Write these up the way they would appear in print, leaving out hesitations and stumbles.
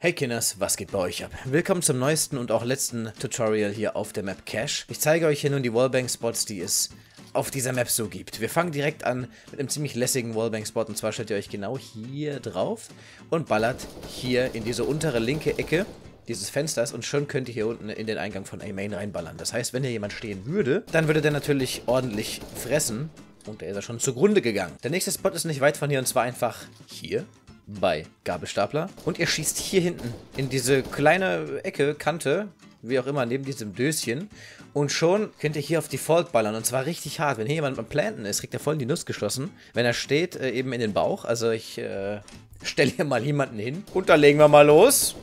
Hey Kinders, was geht bei euch ab? Willkommen zum neuesten und auch letzten Tutorial hier auf der Map Cache. Ich zeige euch hier nun die Wallbang-Spots, die es auf dieser Map so gibt. Wir fangen direkt an mit einem ziemlich lässigen Wallbang-Spot, und zwar stellt ihr euch genau hier drauf und ballert hier in diese untere linke Ecke dieses Fensters und schon könnt ihr hier unten in den Eingang von A-Main reinballern. Das heißt, wenn hier jemand stehen würde, dann würde der natürlich ordentlich fressen und der ist ja schon zugrunde gegangen. Der nächste Spot ist nicht weit von hier und zwar einfach hier bei Gabelstapler. Und ihr schießt hier hinten in diese kleine Ecke, Kante, wie auch immer, neben diesem Döschen. Und schon könnt ihr hier auf Default ballern. Und zwar richtig hart. Wenn hier jemand am Planten ist, kriegt er voll in die Nuss geschossen. Wenn er steht, eben in den Bauch. Also ich stelle hier mal jemanden hin. Und da legen wir mal los.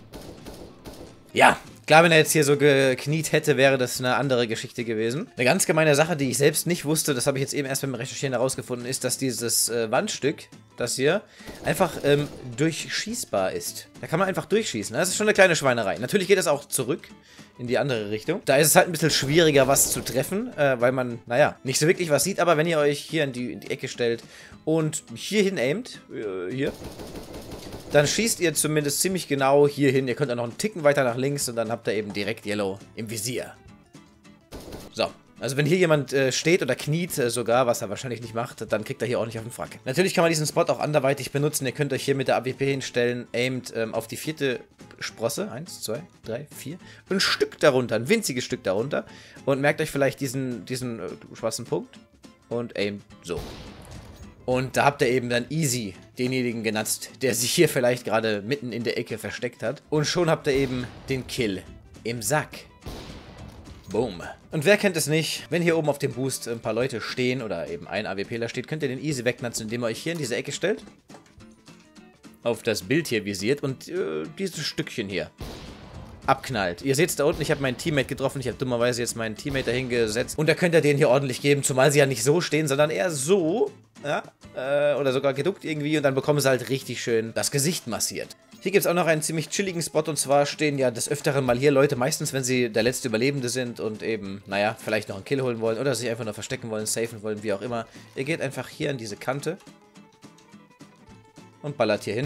Ja, klar, wenn er jetzt hier so gekniet hätte, wäre das eine andere Geschichte gewesen. Eine ganz gemeine Sache, die ich selbst nicht wusste, das habe ich jetzt eben erst beim Recherchieren herausgefunden, ist, dass dieses Wandstück, das hier, einfach durchschießbar ist. Da kann man einfach durchschießen. Das ist schon eine kleine Schweinerei. Natürlich geht das auch zurück in die andere Richtung. Da ist es halt ein bisschen schwieriger, was zu treffen, weil man, naja, nicht so wirklich was sieht. Aber wenn ihr euch hier in die Ecke stellt und hier hin aimt, hier, dann schießt ihr zumindest ziemlich genau hier hin. Ihr könnt auch noch einen Ticken weiter nach links und dann habt ihr eben direkt Yellow im Visier. So. Also wenn hier jemand steht oder kniet sogar, was er wahrscheinlich nicht macht, dann kriegt er hier ordentlich auf den Frack. Natürlich kann man diesen Spot auch anderweitig benutzen. Ihr könnt euch hier mit der AWP hinstellen, aimt auf die vierte Sprosse. 1, 2, 3, 4. Und ein Stück darunter, ein winziges Stück darunter. Und merkt euch vielleicht diesen schwarzen Punkt. Und aimt so. Und da habt ihr eben dann easy denjenigen genutzt, der sich hier vielleicht gerade mitten in der Ecke versteckt hat. Und schon habt ihr eben den Kill im Sack. Boom. Und wer kennt es nicht, wenn hier oben auf dem Boost ein paar Leute stehen oder eben ein AWPler steht, könnt ihr den easy wegnutzen, indem ihr euch hier in diese Ecke stellt. Auf das Bild hier visiert und dieses Stückchen hier abknallt. Ihr seht es da unten, ich habe meinen Teammate getroffen, ich habe dummerweise jetzt meinen Teammate dahin gesetzt. Und da könnt ihr den hier ordentlich geben, zumal sie ja nicht so stehen, sondern eher so, ja, oder sogar geduckt irgendwie und dann bekommen sie halt richtig schön das Gesicht massiert. Hier gibt es auch noch einen ziemlich chilligen Spot und zwar stehen ja des Öfteren mal hier Leute, meistens wenn sie der letzte Überlebende sind und eben, naja, vielleicht noch einen Kill holen wollen oder sich einfach nur verstecken wollen, safen wollen, wie auch immer. Ihr geht einfach hier an diese Kante und ballert hier hin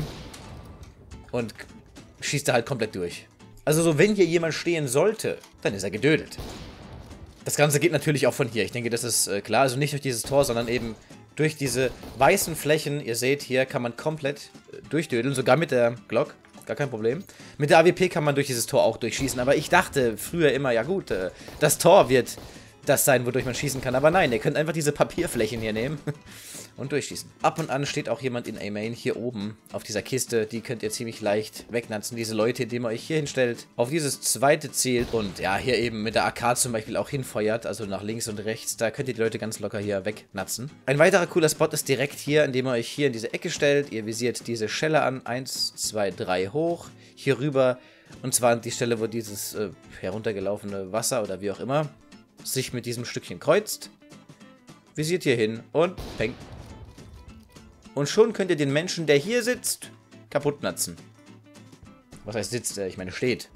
und schießt da halt komplett durch. Also so, wenn hier jemand stehen sollte, dann ist er gedödelt. Das Ganze geht natürlich auch von hier, ich denke, das ist klar, also nicht durch dieses Tor, sondern eben durch diese weißen Flächen. Ihr seht, hier kann man komplett durchdödeln, sogar mit der Glock, gar kein Problem. Mit der AWP kann man durch dieses Tor auch durchschießen, aber ich dachte früher immer, ja gut, das Tor wird das sein, wodurch man schießen kann, aber nein, ihr könnt einfach diese Papierflächen hier nehmen und durchschießen. Ab und an steht auch jemand in A-Main hier oben auf dieser Kiste, die könnt ihr ziemlich leicht wegnutzen, diese Leute, indem ihr euch hier hinstellt, auf dieses zweite zielt und ja, hier eben mit der AK zum Beispiel auch hinfeuert, also nach links und rechts, da könnt ihr die Leute ganz locker hier wegnutzen. Ein weiterer cooler Spot ist direkt hier, indem ihr euch hier in diese Ecke stellt, ihr visiert diese Schelle an, 1, 2, 3 hoch, hier rüber und zwar an die Stelle, wo dieses heruntergelaufene Wasser oder wie auch immer sich mit diesem Stückchen kreuzt, visiert hier hin und peng. Und schon könnt ihr den Menschen, der hier sitzt, kaputt nutzen. Was heißt sitzt? Ich meine steht.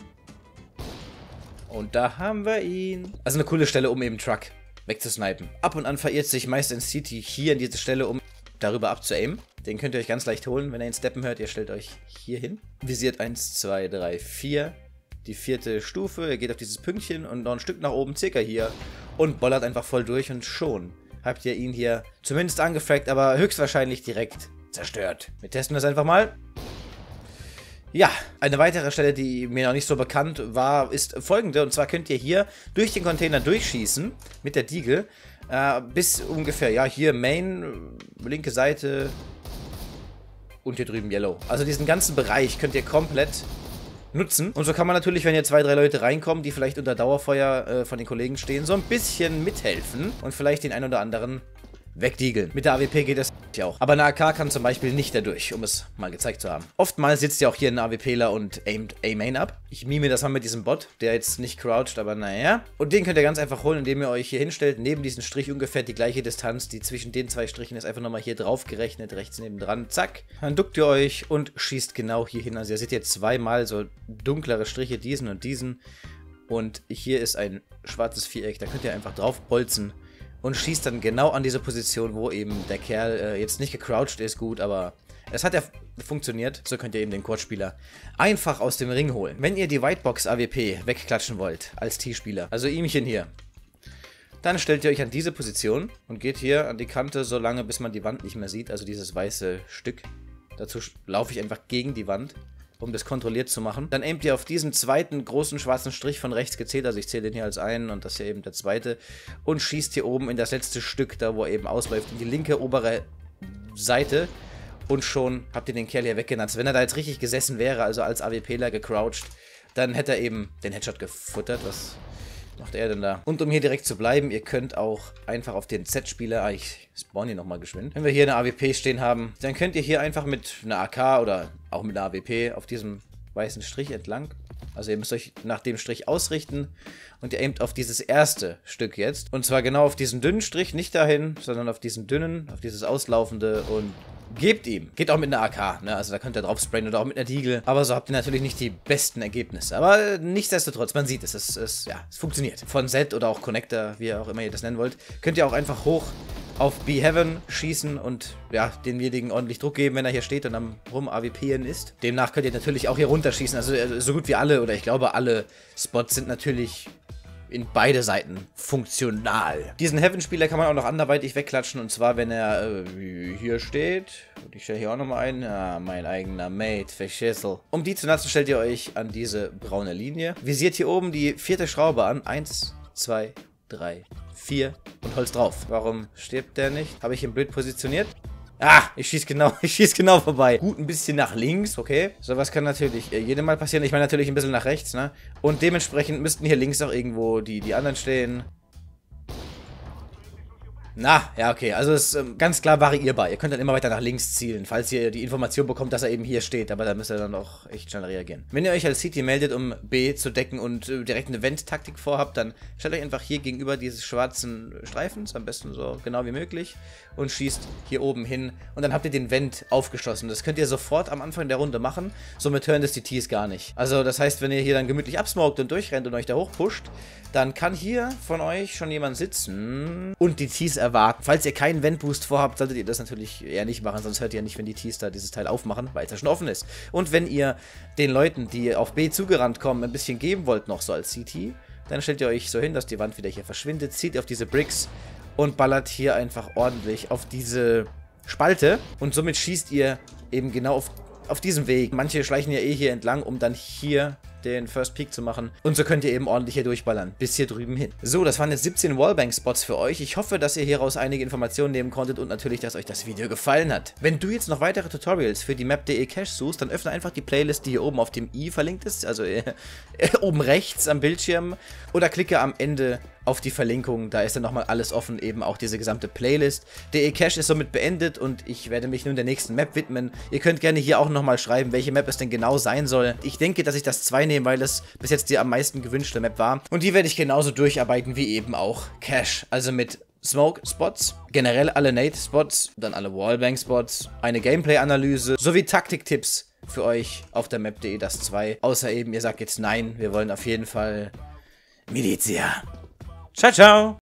Und da haben wir ihn. Also eine coole Stelle, um eben Truck wegzusnipen. Ab und an verirrt sich meist in City hier in diese Stelle, um darüber abzuaimen. Den könnt ihr euch ganz leicht holen, wenn ihr ihn steppen hört. Ihr stellt euch hier hin. Visiert 1, 2, 3, 4. Die vierte Stufe. Ihr geht auf dieses Pünktchen und noch ein Stück nach oben, circa hier. Und bollert einfach voll durch und schon habt ihr ihn hier zumindest angefragt, aber höchstwahrscheinlich direkt zerstört. Wir testen das einfach mal. Ja, eine weitere Stelle, die mir noch nicht so bekannt war, ist folgende. Und zwar könnt ihr hier durch den Container durchschießen mit der Deagle bis ungefähr, ja, hier Main, linke Seite und hier drüben Yellow. Also diesen ganzen Bereich könnt ihr komplett nutzen. Und so kann man natürlich, wenn hier 2, 3 Leute reinkommen, die vielleicht unter Dauerfeuer von den Kollegen stehen, so ein bisschen mithelfen und vielleicht den einen oder anderen wegdiegeln. Mit der AWP geht das ja auch. Aber eine AK kann zum Beispiel nicht dadurch, um es mal gezeigt zu haben. Oftmals sitzt ja auch hier ein AWPler und aimt A-Main ab. Ich mime das mal mit diesem Bot, der jetzt nicht croucht, aber naja. Und den könnt ihr ganz einfach holen, indem ihr euch hier hinstellt, neben diesen Strich ungefähr die gleiche Distanz, die zwischen den 2 Strichen ist, einfach nochmal hier drauf gerechnet, rechts nebendran, zack. Dann duckt ihr euch und schießt genau hier hin. Also ihr seht jetzt zweimal so dunklere Striche, diesen und diesen. Und hier ist ein schwarzes Viereck, da könnt ihr einfach drauf bolzen. Und schießt dann genau an diese Position, wo eben der Kerl jetzt nicht gecrouched ist, gut, aber Es hat ja funktioniert. So könnt ihr eben den Quad-Spieler einfach aus dem Ring holen. Wenn ihr die Whitebox AWP wegklatschen wollt, als T-Spieler, also ihmchen hier, dann stellt ihr euch an diese Position und geht hier an die Kante so lange, bis man die Wand nicht mehr sieht, also dieses weiße Stück. Dazu laufe ich einfach gegen die Wand, um das kontrolliert zu machen. Dann aimt ihr auf diesen zweiten großen schwarzen Strich von rechts gezählt, also ich zähle den hier als einen und das hier eben der zweite, und schießt hier oben in das letzte Stück, da wo er eben ausläuft, in die linke obere Seite. Und schon habt ihr den Kerl hier weggenannt. Wenn er da jetzt richtig gesessen wäre, also als AWPler gecrouched, dann hätte er eben den Headshot gefuttert. Was macht er denn da? Und um hier direkt zu bleiben, ihr könnt auch einfach auf den Z-Spieler, ich spawn hier nochmal geschwind. Wenn wir hier eine AWP stehen haben, dann könnt ihr hier einfach mit einer AK oder auch mit einer AWP auf diesem weißen Strich entlang. Also ihr müsst euch nach dem Strich ausrichten und ihr aimt auf dieses erste Stück jetzt. Und zwar genau auf diesen dünnen Strich, nicht dahin, sondern auf diesen dünnen, auf dieses auslaufende und gebt ihm. Geht auch mit einer AK, ne? Also da könnt ihr drauf sprayen oder auch mit einer Deagle. Aber so habt ihr natürlich nicht die besten Ergebnisse. Aber nichtsdestotrotz, man sieht es. Es funktioniert. Von Z oder auch Connector, wie auch immer ihr das nennen wollt, könnt ihr auch einfach hoch auf B-Heaven schießen und ja, demjenigen ordentlich Druck geben, wenn er hier steht und am rum-AWPen ist. Demnach könnt ihr natürlich auch hier runterschießen. Also so gut wie alle, oder ich glaube alle Spots sind natürlich in beide Seiten funktional. Diesen Heaven-Spieler kann man auch noch anderweitig wegklatschen, und zwar, wenn er hier steht. Und ich stelle hier auch nochmal ein. Ja, mein eigener Mate, Verschissel. Um die zu nutzen, stellt ihr euch an diese braune Linie. Visiert hier oben die 4. Schraube an. 1, 2, 3, 4 und Holz drauf. Warum stirbt der nicht? Habe ich ihn blöd positioniert? Ah, ich schieß genau vorbei. Gut, ein bisschen nach links, okay. Sowas kann natürlich jedem Mal passieren. Ich meine natürlich ein bisschen nach rechts, ne? Und dementsprechend müssten hier links auch irgendwo die anderen stehen. Na, ja, okay. Also es ist ganz klar variierbar. Ihr könnt dann immer weiter nach links zielen, falls ihr die Information bekommt, dass er eben hier steht. Aber da müsst ihr dann auch echt schnell reagieren. Wenn ihr euch als CT meldet, um B zu decken und direkt eine Vent-Taktik vorhabt, dann stellt euch einfach hier gegenüber dieses schwarzen Streifens, am besten so genau wie möglich, und schießt hier oben hin. Und dann habt ihr den Vent aufgeschossen. Das könnt ihr sofort am Anfang der Runde machen. Somit hören das die Ts gar nicht. Also das heißt, wenn ihr hier dann gemütlich absmoked und durchrennt und euch da hochpusht, dann kann hier von euch schon jemand sitzen und die Ts erwarten. Falls ihr keinen Vent-Boost vorhabt, solltet ihr das natürlich eher nicht machen, sonst hört ihr ja nicht, wenn die Ts da dieses Teil aufmachen, weil es ja schon offen ist. Und wenn ihr den Leuten, die auf B zugerannt kommen, ein bisschen geben wollt noch so als CT, dann stellt ihr euch so hin, dass die Wand wieder hier verschwindet, zieht auf diese Bricks und ballert hier einfach ordentlich auf diese Spalte. Und somit schießt ihr eben genau auf diesem Weg. Manche schleichen ja eh hier entlang, um dann hier den First Peak zu machen. Und so könnt ihr eben ordentlich hier durchballern, bis hier drüben hin. So, das waren jetzt 17 Wallbang-Spots für euch. Ich hoffe, dass ihr hieraus einige Informationen nehmen konntet und natürlich, dass euch das Video gefallen hat. Wenn du jetzt noch weitere Tutorials für die Map.de Cache suchst, dann öffne einfach die Playlist, die hier oben auf dem i verlinkt ist, also oben rechts am Bildschirm, oder klicke am Ende auf die Verlinkung, da ist dann nochmal alles offen, eben auch diese gesamte Playlist. DE Cache ist somit beendet und ich werde mich nun der nächsten Map widmen. Ihr könnt gerne hier auch nochmal schreiben, welche Map es denn genau sein soll. Ich denke, dass ich das 2 nehme, weil es bis jetzt die am meisten gewünschte Map war. Und die werde ich genauso durcharbeiten wie eben auch Cache. Also mit Smoke-Spots, generell alle Nade-Spots, dann alle Wallbang-Spots, eine Gameplay-Analyse sowie Taktiktipps für euch auf der Map.de das 2. Außer eben, ihr sagt jetzt nein, wir wollen auf jeden Fall Milizia. Ciao, ciao!